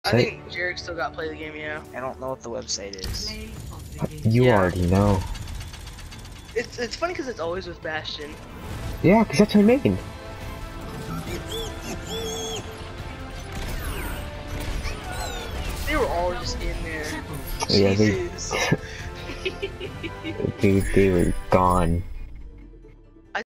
I think Jared still got to play the game, yeah. I don't know what the website is. You already know. It's funny because it's always with Bastion. Yeah, because that's my main. They were all just in there. Yeah, Jesus. they were gone.